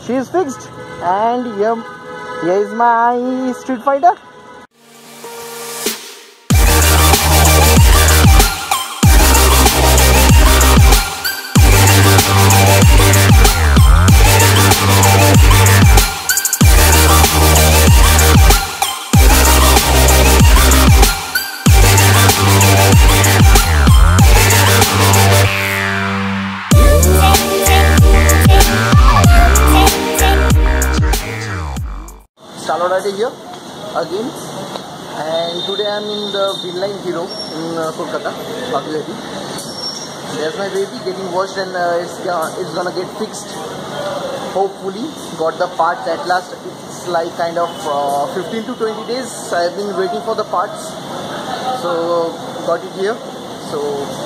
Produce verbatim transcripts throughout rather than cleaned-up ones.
She is fixed, and here, here is my Street Fighter. Stalodade here again, and today I am in the Vinline Hero in uh, Kolkata, Baghdadi. There's my baby getting washed, and uh, it's uh, it's gonna get fixed. Hopefully, got the parts at last. It's like kind of uh, fifteen to twenty days. I've been waiting for the parts, so got it here. So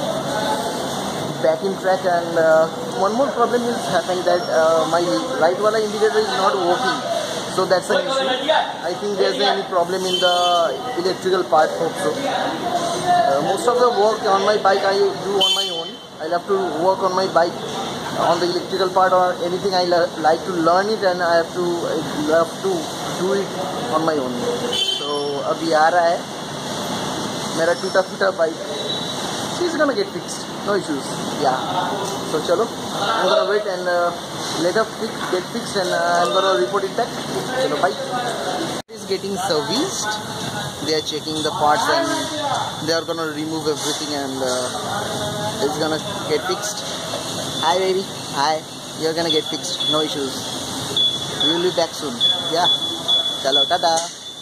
back in track, and uh, one more problem is happened that uh, my right wala indicator is not working. So that's an issue. I think there's any problem in the electrical part. Hope so. Uh, most of the work on my bike I do on my own. I'll have to work on my bike on the electrical part or anything. I like to learn it, and I have to I have to do it on my own. So abhi aa raha hai mera toota phoota bike. She's gonna get fixed. No issues. Yeah. So chalo, I'm gonna wait and uh, let her fix, get fixed, and uh, I'm gonna report it back. Chalo, bye. It is getting serviced. They are checking the parts, and they are gonna remove everything, and uh, it's gonna get fixed. Hi baby. Hi. You're gonna get fixed. No issues. We'll be back soon. Yeah. Chalo, tada.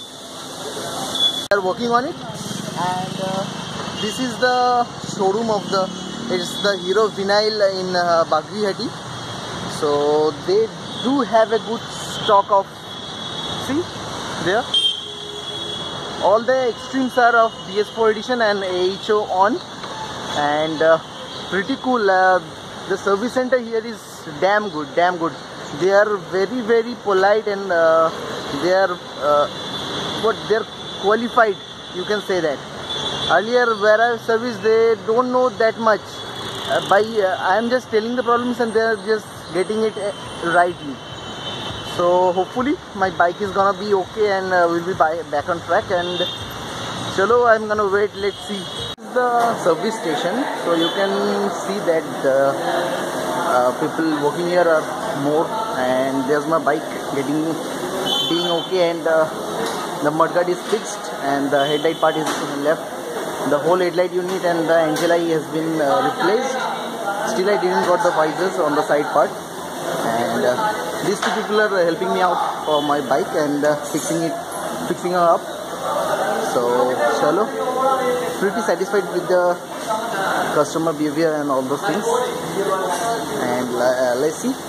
We are working on it, and uh, this is the showroom of the. It's the Hero Vinyl in uh, Baghdadi. So they do have a good stock of. See there. All the extremes are of B S four edition and A H O on, and uh, pretty cool. Uh, the service center here is damn good, damn good. They are very very polite, and uh, they are uh, what they're qualified. You can say that. Earlier where I service, they don't know that much. Uh, by uh, I am just telling the problems, and they are just getting it uh, rightly. So hopefully my bike is gonna be okay, and uh, we'll be by, back on track. And chalo, I'm gonna wait. Let's see. This is the service station, so you can see that the uh, people working here are more. And there's my bike getting being okay, and uh, the mudguard is fixed, and the headlight part is left. The whole headlight unit and the angel eye has been uh, replaced. Still I didn't got the visors on the side part, and uh, these two people are helping me out for my bike and uh, fixing it, fixing her up. So chalo, pretty satisfied with the customer behavior and all those things. And uh, let's see.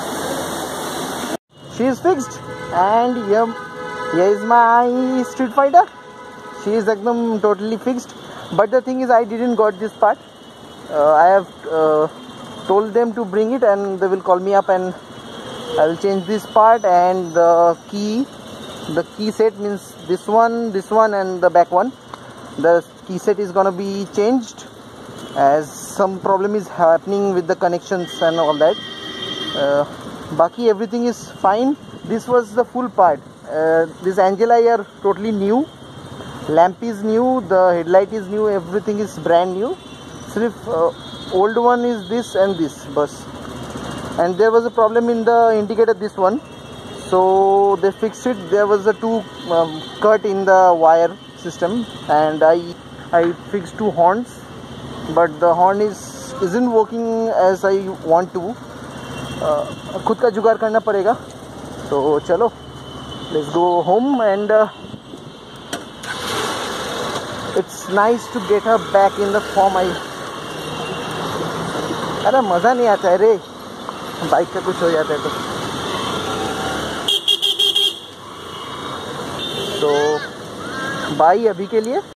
She is fixed, and here, here is my Street Fighter. She is ekdam totally fixed. But the thing is, I didn't got this part. Uh, I have uh, told them to bring it, and they will call me up, and I will change this part. And the key, the key set means this one, this one, and the back one. The key set is gonna be changed, as some problem is happening with the connections and all that. Uh, Baki everything is fine. This was the full part. Uh, this angel eye are totally new. Lamp is new, the headlight is new, everything is brand new. Sirf uh, old one is this and this bus. And there was a problem in the indicator, this one. So they fixed it. There was a two um, cut in the wire system, and I I fixed two horns, but the horn is isn't working as I want to. खुद का जुगाड़ करना पड़ेगा. So चलो, let's go home. And uh, it's nice to get her back in the form. I अरे मज़ा नहीं आता है रे, बाइक का कुछ हो जाता है तो. तो बाय अभी के लिए.